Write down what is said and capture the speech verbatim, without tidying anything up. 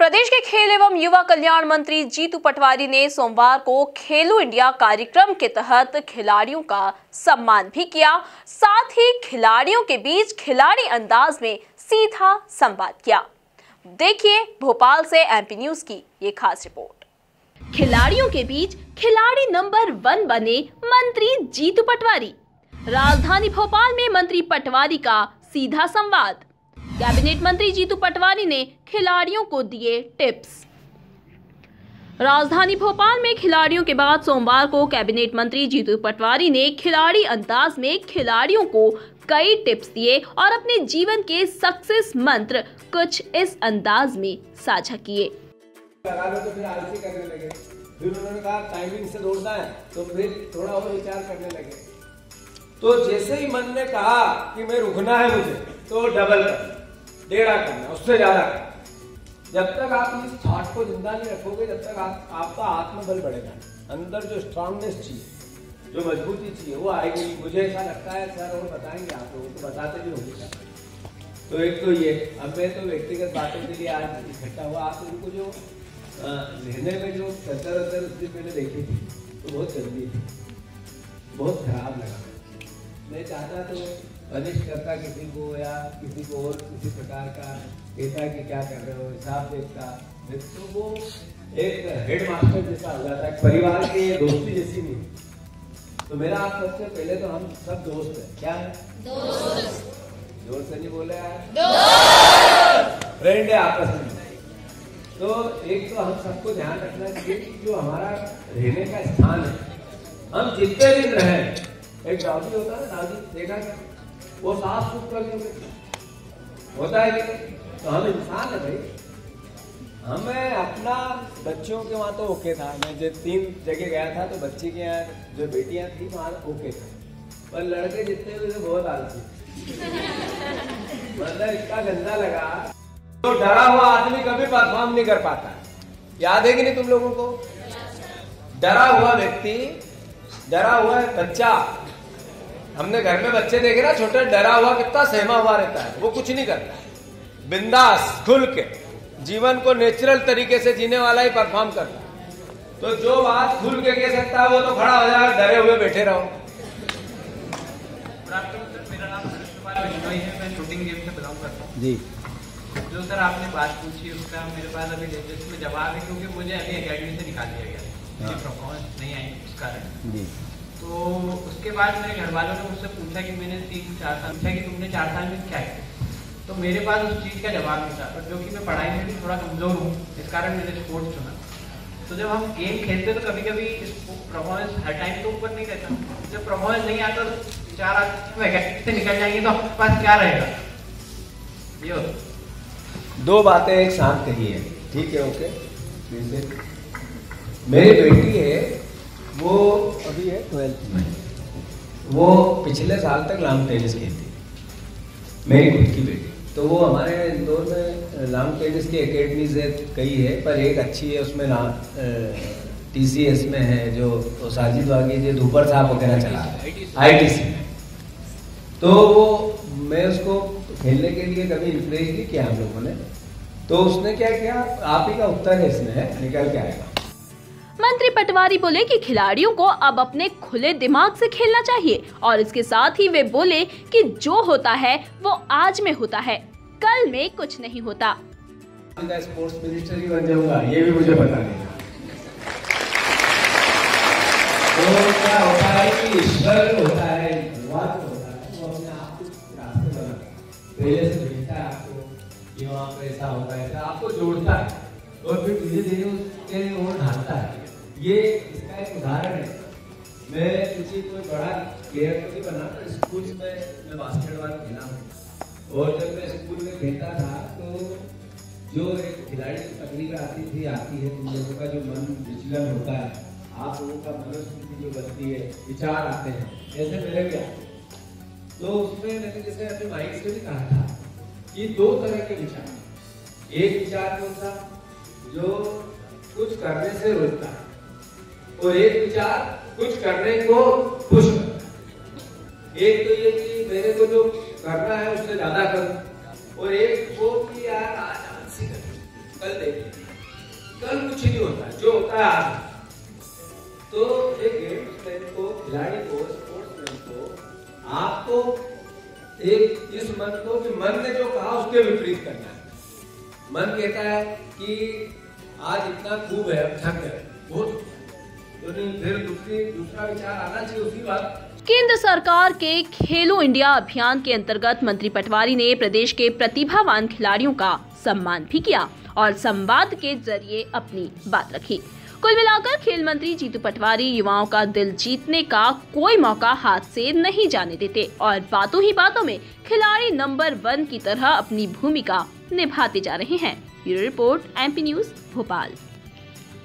प्रदेश के खेल एवं युवा कल्याण मंत्री जीतू पटवारी ने सोमवार को खेलो इंडिया कार्यक्रम के तहत खिलाड़ियों का सम्मान भी किया। साथ ही खिलाड़ियों के बीच खिलाड़ी अंदाज में सीधा संवाद किया। देखिए भोपाल से एमपी न्यूज की ये खास रिपोर्ट। खिलाड़ियों के बीच खिलाड़ी नंबर वन बने मंत्री जीतू पटवारी। राजधानी भोपाल में मंत्री पटवारी का सीधा संवाद। कैबिनेट मंत्री जीतू पटवारी ने खिलाड़ियों को दिए टिप्स। राजधानी भोपाल में खिलाड़ियों के बाद सोमवार को कैबिनेट मंत्री जीतू पटवारी ने खिलाड़ी अंदाज में खिलाड़ियों को कई टिप्स दिए और अपने जीवन के सक्सेस मंत्र कुछ इस अंदाज में साझा किए। लगा लो तो फिर आलसी करने लगे। फिर उन्होंने कहा टाइमिंग से दौड़ना है तो फिर थोड़ा और विचार करने लगे। तो जैसे ही मन ने कहा कि मैं रुकना है मुझे, तो डबल करना, डेढ़ा करना, उससे ज्यादा करना। जब तक आप इस थॉट को जिंदा नहीं रखोगे, जब तक आप, आपका आत्मबल बढ़ेगा। अंदर जो स्ट्रांगनेस चाहिए, जो मजबूती चाहिए, वो आएगी। मुझे ऐसा लगता है सर, और बताएंगे आप लोगों को, बताते भी होंगे सर। तो एक तो ये, अब मैं तो व्यक्तिगत बातों के लिए आज इकट्ठा हुआ। आप उनको जो लेने में जो चद्दर वद्दर उस दिन मैंने देखी थी, तो बहुत जल्दी थी, बहुत खराब लगा। मैं चाहता तो अनिष्ट करता किसी को, या किसी को और किसी प्रकार का कहता कि क्या कर रहे हो, हिसाब देखता, तो वो एक हेड मास्टर जैसा हो जाता है, परिवार की दोस्ती जैसी नहीं। तो मेरा आप सबसे पहले तो हम सब दोस्त हैं। क्या है? दोस्त। जोर से नहीं बोले यार, दोस्त। फ्रेंड है आपस में। तो एक तो हम सबको ध्यान रखना चाहिए कि जो हमारा रहने का स्थान है, हम जितने दिन रहे, एक दादी होता है, दादी देखा क्या, वो साफ सुथरा होता है कि तो हम इंसान है भाई। हमें अपना बच्चों के वहां तो ओके था। मैं जब तीन जगह गया था तो बच्ची के यहाँ जो बेटियां थी वहां ओके था, पर लड़के जितने भी थे बहुत आलसी। मतलब इतना गंदा लगा। तो डरा हुआ आदमी कभी परफॉर्म नहीं कर पाता। याद है कि नहीं तुम लोगों को? डरा हुआ व्यक्ति, डरा हुआ बच्चा, हमने घर में बच्चे देखे ना, छोटा डरा हुआ कितना सहमा हुआ रहता है, वो कुछ नहीं करता। बिंदास खुल के जीवन को नेचुरल तरीके से जीने वाला ही परफॉर्म करता है। तो जो बात खुल के कह सकता है वो तो खड़ा हो जाएगा, डरे हुए बैठे रहो। मेरा नाम बिश्नोई है, मैं शूटिंग गेम से बिलोंग करता हूँ जी। जो सर आपने बात पूछी उसका मेरे पास अभी लेटेस्ट में जवाब है, क्योंकि मुझे अभी एकेडमी से निकाल दिया गया, मुझे परफॉर्मेंस नहीं आई उस कारण जी। तो उसके बाद मेरे घर वालों ने मुझसे पूछा कि मैंने तीन चार साल पूछा कि तुमने चार साल में क्या किया, तो मेरे पास उस चीज़ का जवाब नहीं था। पर जो कि मैं पढ़ाई में भी थोड़ा कमजोर हूँ, इस कारण मैंने स्पोर्ट्स चुना। तो जब हम गेम खेलते तो कभी कभी परफॉर्मेंस हर टाइम तो ऊपर नहीं रहता। जब परफॉर्मेंस नहीं आता तो चार आदमी से निकल जाएंगे तो आपके पास क्या रहेगा? ये दो बातें एक साथ कही है, ठीक है, ओके। मेरी बेटी है, वो अभी है ट्वेल्थ में, वो पिछले साल तक लॉन्ग टेनिस खेलती, मेरी खुद की बेटी। तो वो हमारे इंदौर में लॉन्ग टेनिस की एकेडमीज है, कई है, पर एक अच्छी है, उसमें टीसीएस में है, जो साजिद वागी जो धूपर साहब वगैरह चला आईटीसी में। तो वो मैं उसको खेलने के लिए कभी इंकरेज नहीं किया हम लोगों ने। तो उसने क्या किया, आप ही का उत्तर है इसमें, है निकल के आएगा। मंत्री पटवारी बोले कि खिलाड़ियों को अब अपने खुले दिमाग से खेलना चाहिए और इसके साथ ही वे बोले कि जो होता है वो आज में होता है, कल में कुछ नहीं होता। स्पोर्ट्स मिनिस्टर ही बन जाऊंगा, ये भी मुझे पता नहीं। तो क्या होता है कि ईश्वर होता है, भगवान होता है, वो अपने आप को रास्ते बनाता, पहले से भेजता है आपको कि वहाँ पे ऐसा होगा, ऐसा आपको जोड़ता है और फिर धीरे धीरे उसके ओर ढालता है। ये इसका एक उदाहरण है। मैं किसी कोई बड़ा प्लेयर तो नहीं बना, तो स्कूल में मैं बास्केटबॉल खेला हूँ, और जब मैं स्कूल में खेलता था तो जो एक खिलाड़ी तकलीफ आती थी, आती है, तुम लोगों का जो मन विचलन होता है, आप लोगों का मनोस्थिति जो बनती है, विचार आते हैं, ऐसे मेरे भी आते हैं। तो उसमें मैंने जैसे अपने माइंड से भी कहा था कि दो तरह के विचार, एक विचार कौन सा, जो कुछ करने से रोकता है, और एक विचार कुछ करने को पुश करता है। एक तो ये कि मेरे को जो करना है उससे ज्यादा करूं, और एक वो कि यार आज आलसी कर, कल देखिए, कल कुछ नहीं होता है, जो होता है आज। तो एक गेम्समैन को, खिलाड़ी को, स्पोर्ट्समैन को, आपको एक इस मन को कि मन ने जो कहा उसके विपरीत करना है। मन कहता है कि आज इतना खूब है, अब थक गए, बहुत तो नहीं, फिर दूसरी दूसरा विचार आना चाहिए उसी बात। केंद्र सरकार के खेलो इंडिया अभियान के अंतर्गत मंत्री पटवारी ने प्रदेश के प्रतिभावान खिलाड़ियों का सम्मान भी किया और संवाद के जरिए अपनी बात रखी। कुल मिलाकर खेल मंत्री जीतू पटवारी युवाओं का दिल जीतने का कोई मौका हाथ से नहीं जाने देते और बातों ही बातों में खिलाड़ी नंबर वन की तरह अपनी भूमिका निभाते जा रहे हैं। Bureau report, MP news, Bhopal.